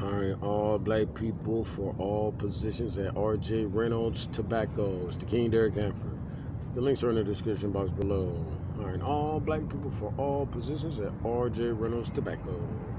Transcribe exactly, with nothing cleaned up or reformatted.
Hiring all black people for all positions at R J Reynolds Tobacco. It's the King Derek Hanford. The links are in the description box below. Hiring all black people for all positions at R J Reynolds Tobacco.